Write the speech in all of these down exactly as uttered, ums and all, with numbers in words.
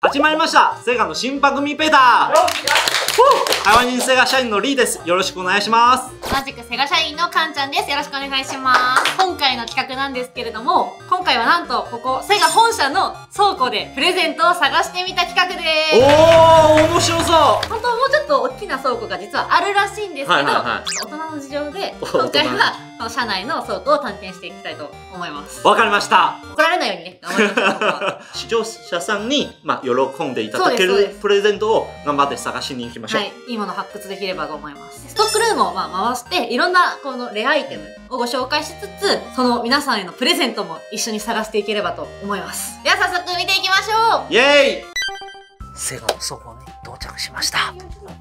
始まりました。セガの新番組ペーター。台湾人セガ社員のリーです。よろしくお願いします。 同じくセガ社員のカンちゃんです。よろしくお願いします。今回の企画なんですけれども、今回はなんとここセガ本社の倉庫でプレゼントを探してみた企画です。 おー、面白そう。 本当はもうちょっと大きな倉庫が実はあるらしいんですけど、大人の事情で今回はこの社内の倉庫を探検していきたいと思います。 わかりました。 怒られないようにね、頑張りましょう。 視聴者さんに、まあ、喜んでいただけるプレゼントを頑張って探しに行きましょう。 はい、いいもの発掘できればと思います。ストックルームをまあ回していろんなこのレアアイテムをご紹介しつつ、その皆さんへのプレゼントも一緒に探していければと思います。では早速見ていきましょう。 イエーイ。 セガの倉庫に到着しました。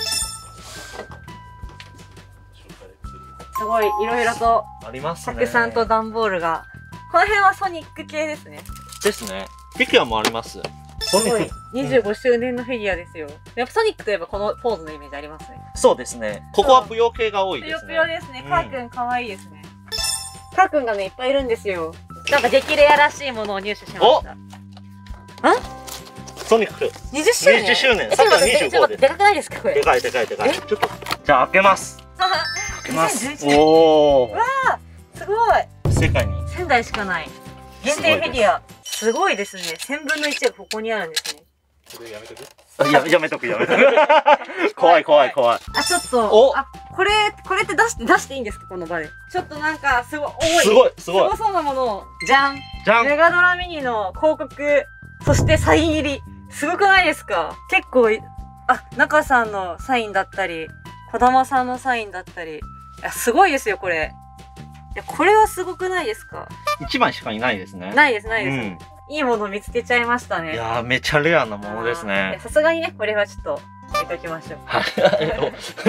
すごいいろいろとありますね。 たくさんと段ボールが。この辺はソニック系ですね。 ですね。フィギュアもあります。ソニックにじゅうごしゅうねんのフィギュアですよ。やっぱソニックといえばこのポーズのイメージありますね。 そうですね。ここはぷよ系が多いですね。 ぷよぷよですね。カーくん可愛いですね。カーくんがねいっぱいいるんですよ。なんか激レアらしいものを入手しました。あ？ ソニックにじゅっしゅうねん。 にじゅっしゅうねん。さっきはにじゅうごです。 でかくないですかこれ？ でかいでかいでかい。ちょっとじゃあ開けます。開けます。 にせんじゅういちねん。 おお。 わあ、すごい。 世界にせんだいしかない。限定フィギュア。すごいですね。せんぶんのいちがここにあるんですね。 これやめとく？ややめとくやめとく。怖い怖い怖い。 あ、ちょっと。あ、これこれって出して出していいんですかこの場で？ちょっとなんかすごい重い。 すごいすごい。 すごそうなものをじゃん。 じゃん。 メガドラミニの広告、そしてサイン入り。すごくないですか？結構あ、中さんのサインだったり、児玉さんのサインだったり、いやすごいですよこれ。いやこれはすごくないですか？ 一枚しかいないですね。 ないですないです。うんいいもの見つけちゃいましたね。 いやーめちゃレアなものですね。 さすがにねこれはちょっと入れときましょう。はい。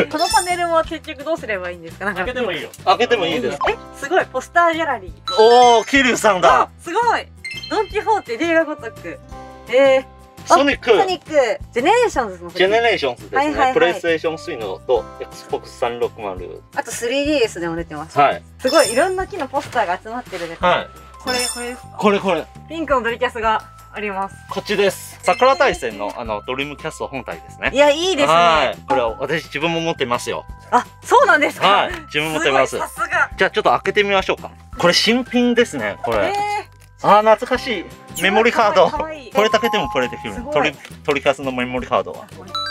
このパネルも結局どうすればいいんですか？なんか開けてもいいよ。開けてもいいです。 え、すごいポスターギャラリー。 おお、桐生さんだ。 すごい。ドンキホーテ例が如く。えー。 ソニック。 ソニック。ジェネレーションズの。 ジェネレーションズですね。プレイステーションスリーのと エックスボックスさんびゃくろくじゅう。 あと スリーディーエス でも出てます。 はい。 すごいいろんな木のポスターが集まってるね。 はい。 これこれです。 これこれ。 ピンクのドリキャスがあります。 こっちです。桜大戦のあのドリームキャスト本体ですね。 いやいいですね。はい。 これは私自分も持ってますよ。 あ、そうなんですか。 はい。自分持ってます。 さすが。 じゃあちょっと開けてみましょうか。これ新品ですね。これ。ああ懐かしい。メモリカード。これだけでもこれできる。トリトリキャスのメモリカードは。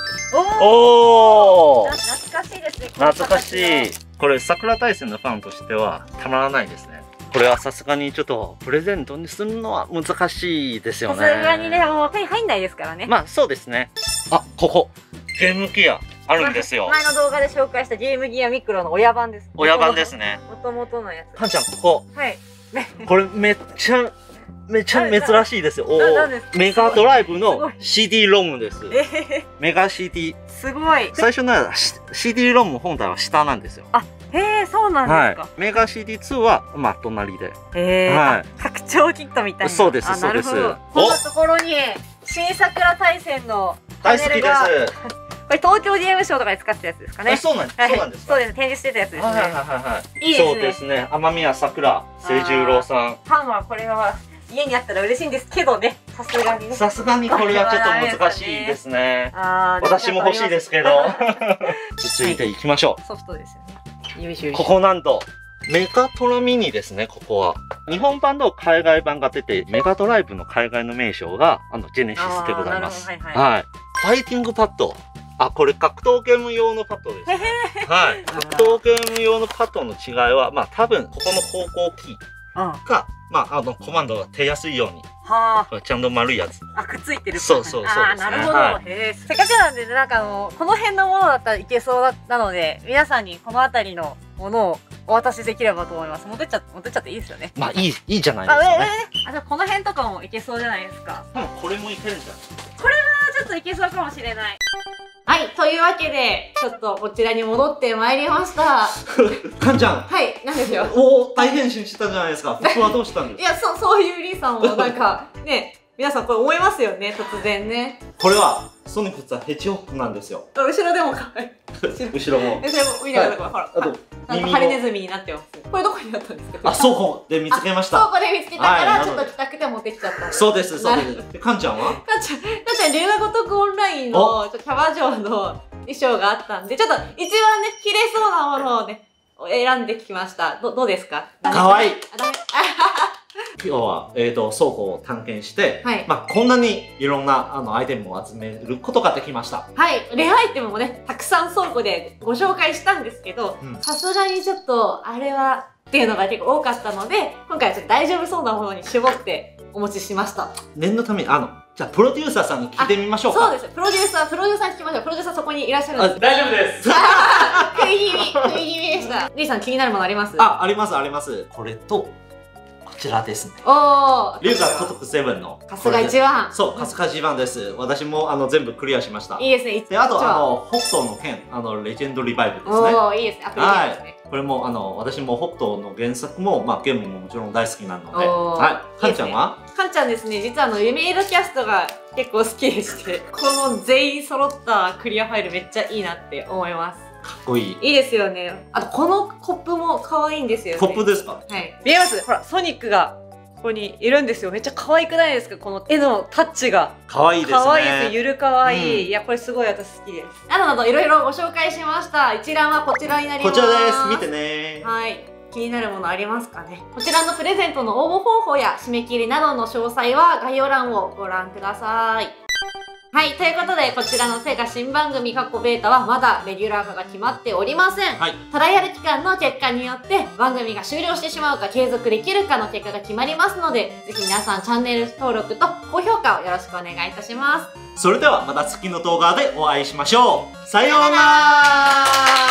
おお。 懐かしいですね。 懐かしい。これ桜大戦のファンとしてはたまらないですね。これはさすがにちょっとプレゼントにするのは難しいですよね。 さすがにね、もう手に入んないですからね。 まあそうですね。あ、ここゲームギアあるんですよ。 前の動画で紹介したゲームギアミクロの親版です。 親版ですね。 もともとのやつ。 かんちゃんここ。 はい。 これめっちゃめっちゃ珍しいですよ。おお。メガドライブの シーディー ロムです。メガ シーディー。 すごい。 最初の シーディー ロム本体は下なんですよ。 あ、へえ、そうなんですか。 メガ シーディーツー はまあ隣で。 へえ。拡張キットみたいな。 そうですそうです。 こんなところに新桜大戦の大好きです。 これ東京 ディーエム ショーとかで使ってたやつですかね。 そうなんです。そうなんです。 そうです。展示してたやつですね。 はいはいはい。いいですね。そうですね。天宮さくら清十郎さん。 ファンはこれは家にあったら嬉しいんですけどね。さすがにね。 さすがにこれはちょっと難しいですね。私も欲しいですけど。続いていきましょう。 ソフトですよね。 ここなんとメガトラミニですね。ここは日本版と海外版が出て、メガドライブの海外の名称があのジェネシスでございます。はい。ファイティングパッド。あ、これ格闘ゲーム用のパッドです。はい。格闘ゲーム用のパッドの違いは、まあ多分ここの方向キーが、まああのコマンドが手やすいように。はあ。ちゃんと丸いやつ。 あ、くっついてる。 そうそうそう。あ、 なるほど。へえ。せっかくなんで、なんかあのこの辺のものだったらいけそうなので、皆さんにこの辺りのものをお渡しできればと思います。持ってっちゃ持ってっちゃっていいですよね。 まあいいいいじゃないですかね。 あ、じゃあこの辺とかもいけそうじゃないですか。 うん、これもいけるんじゃない。 これはちょっといけそうかもしれない。 はい、というわけで、ちょっとこちらに戻ってまいりました。 かんちゃん。 はい、なんですよ。 おお、大変身したじゃないですか。服はどうしたんですか。 いや、そ、そういうリーさんもなんか、ね、皆さんこれ思いますよね、突然ね。 これは、ソニックはヘッジホックなんですよ。 後ろでもかわいい。 後ろも。 後ろも見てください、ほら。 あと、 なんかハリネズミになってます。これどこにあったんですか？ あ、倉庫で見つけました。 倉庫で見つけたから、 はい、 ちょっと来たくて持ってきちゃった。 そうです、そうです。で、かんちゃんは？ かんちゃん、かんちゃん、龍が如くオンラインの、ちょっとキャバ嬢の衣装があったんで、ちょっと一番ね、着れそうなものをね、選んできました。ど、どうですか？ かわいい。 あ、ダメ。 今日は、えっと、倉庫を探検して、はい、まあ、こんなにいろんな、あの、アイテムを集めることができました。 はい。レアアイテムもね、たくさん倉庫でご紹介したんですけど、さすがにちょっと、あれは、っていうのが結構多かったので、今回はちょっと大丈夫そうなものに絞ってお持ちしました。 念のために、あの、じゃあ、プロデューサーさんに聞いてみましょうか。 そうです。プロデューサー、プロデューサーに聞きましょう。プロデューサーそこにいらっしゃるんです。 大丈夫です。 食い気味、食い気味でした。リーさん気になるものあります？ あ、あります、あります。これと、こちらですね。 おー。 龍が如くセブンの。 春日一番。 そう、春日一番です。私もあの全部クリアしました。 いいですね。 で、あと、あの、北斗の剣、あの、レジェンドリバイブですね。 おー、いいですね。アプリゲームですね。 これも、あの、私も北斗の原作も、まあ、ゲームももちろん大好きなので。はい。かんちゃんは？ かんちゃんですね、実はあの、夢色キャストが結構好きでして、この全員揃ったクリアファイルめっちゃいいなって思います。 かっこいい。 いいですよね。あと、このコップも可愛いんですよね。 コップですか？ はい。見えます？ほら、ソニックがここにいるんですよ。めっちゃ可愛くないですか？この絵のタッチが。 可愛いですね。 可愛いです。ゆる可愛い。うん、いや、これすごい私好きです。などなどいろいろご紹介しました。一覧はこちらになります。 こちらです。見てね。 はい。気になるものありますかね？こちらのプレゼントの応募方法や締め切りなどの詳細は概要欄をご覧ください。はい、ということで、こちらのセガ新番組過去ベータはまだレギュラー化が決まっておりません。はい、トライアル期間の結果によって番組が終了してしまうか継続できるかの結果が決まりますので、ぜひ皆さんチャンネル登録と高評価をよろしくお願いいたします。 それではまた次の動画でお会いしましょう。さようなら。